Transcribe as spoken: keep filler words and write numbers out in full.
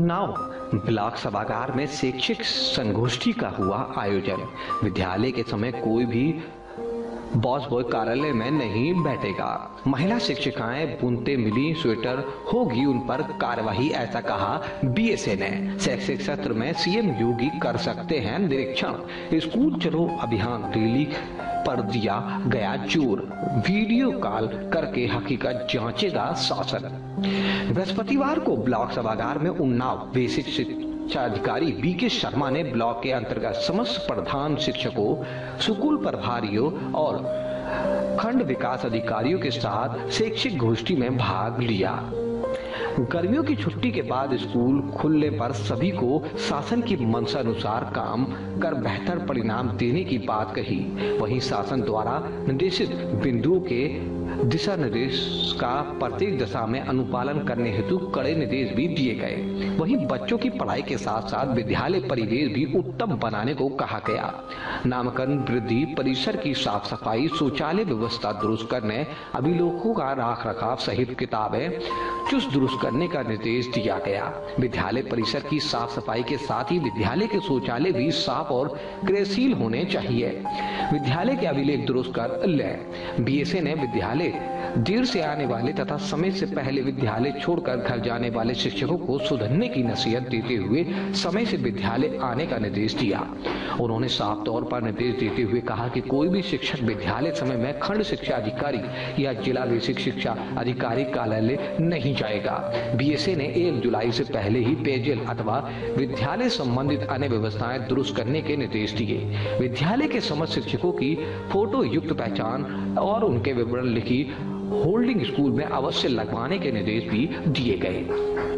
Unnao block सभागार में शैक्षिक संगोष्ठी का हुआ आयोजन। विद्यालय के समय कोई भी बॉस बॉय कार्यालय में नहीं बैठेगा। महिला शिक्षिकाएं बुनते मिली स्वेटर, होगी उन पर कार्यवाही, ऐसा कहा बीएसए ने। शैक्षिक सत्र में सीएम योगी कर सकते हैं निरीक्षण। स्कूल चलो अभियान रैली पर दिया गया जोर। वीडियो कॉल करके हकीकत जांचेगा शासन। बृहस्पतिवार को ब्लॉक सभागार में उन्नाव बेसिक शिक्षा अधिकारी बी के शर्मा ने ब्लॉक के अंतर्गत समस्त प्रधान शिक्षकों, स्कूल प्रभारियों और खंड विकास अधिकारियों के साथ शैक्षिक गोष्ठी में भाग लिया। गर्मियों की छुट्टी के बाद स्कूल खुलने पर सभी को शासन की मंशा अनुसार काम कर बेहतर परिणाम देने की बात कही। वहीं शासन द्वारा निर्देशित बिंदुओं के दिशा निर्देश का प्रत्येक दशा में अनुपालन करने हेतु कड़े निर्देश भी दिए गए। वहीं बच्चों की पढ़ाई के साथ साथ विद्यालय परिवेश भी उत्तम बनाने को कहा गया। नामकरण वृद्धि, परिसर की साफ सफाई, शौचालय व्यवस्था दुरुस्त करने, अभिलेखों का राख रखाव सहित किताबें चुस्त दुरुस्त करने का निर्देश दिया गया। विद्यालय परिसर की साफ सफाई के साथ ही विद्यालय के शौचालय भी साफ और क्रियाशील होने चाहिए। विद्यालय के अभिलेख दुरुस्त कर लें। बीएसए ने विद्यालय देर से आने वाले तथा समय से पहले विद्यालय छोड़कर घर जाने वाले शिक्षकों को सुधरने की नसीहत देते हुए समय से विद्यालय आने का निर्देश दिया। उन्होंने साफ तौर पर निर्देश देते हुए कहा कि कोई भी शिक्षक विद्यालय समय में खंड शिक्षा अधिकारी या जिला बेसिक शिक्षा अधिकारी कार्यालय नहीं जाएगा। बीएसए ने एक जुलाई से पहले ही पेयजल अथवा विद्यालय संबंधित अन्य व्यवस्थाएं दुरुस्त करने के निर्देश दिए। विद्यालय के समस्त शिक्षकों की फोटो युक्त पहचान और उनके विवरण लिखी होल्डिंग स्कूल में अवश्य लगवाने के निर्देश भी दिए गए।